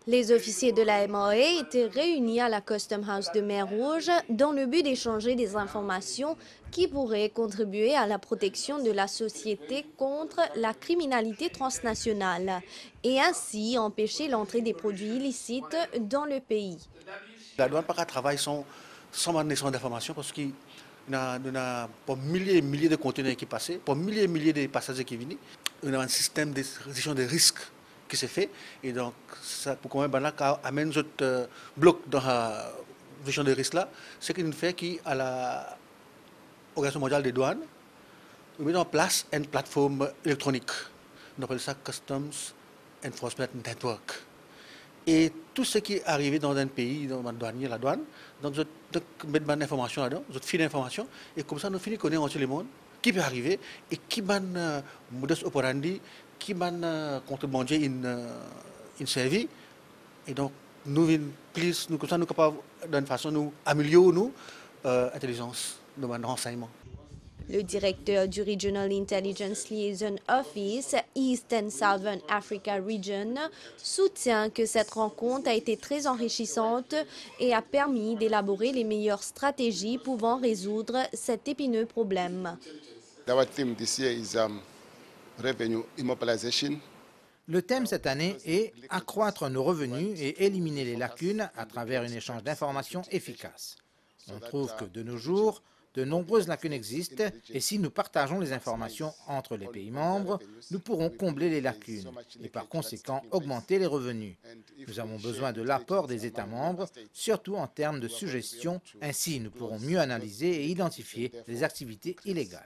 Les officiers de la MRA étaient réunis à la Custom House de Mer-Rouge dans le but d'échanger des informations qui pourraient contribuer à la protection de la société contre la criminalité transnationale et ainsi empêcher l'entrée des produits illicites dans le pays. La douane pas travaille sans échange d'informations parce qu'il y a pour milliers et milliers de conteneurs qui passent, pour milliers et milliers de passagers qui viennent. On a un système de gestion des risques qui s'est fait et donc ça pour quand même amène notre bloc dans la gestion des risques là, ce qui nous fait qu'à la Organisation mondiale des douanes, on met en place une plateforme électronique. On appelle ça Customs Enforcement Network. Et tout ce qui est arrivé dans un pays, dans le douanier, la douane, donc je mets de l'information là-dedans, je file l'information, et comme ça, nous finissons connaître entre le monde qui peut arriver et qui va modus operandi, qui va contrebandier une service. Et donc, nous, plus, nous, comme ça, nous sommes capables, d'une façon, nous améliorer nous, intelligence, de renseignement. Le directeur du Regional Intelligence Liaison Office, East and Southern Africa Region, soutient que cette rencontre a été très enrichissante et a permis d'élaborer les meilleures stratégies pouvant résoudre cet épineux problème. Our theme this year is revenue immobilization. Le thème cette année est accroître nos revenus et éliminer les lacunes à travers un échange d'informations efficace. On trouve que de nos jours, de nombreuses lacunes existent et si nous partageons les informations entre les pays membres, nous pourrons combler les lacunes et par conséquent augmenter les revenus. Nous avons besoin de l'apport des États membres, surtout en termes de suggestions, ainsi nous pourrons mieux analyser et identifier les activités illégales.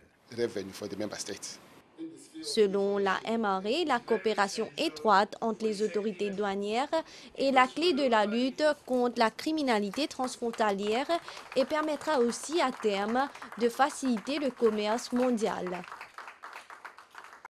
Selon la MRA, la coopération étroite entre les autorités douanières est la clé de la lutte contre la criminalité transfrontalière et permettra aussi à terme de faciliter le commerce mondial.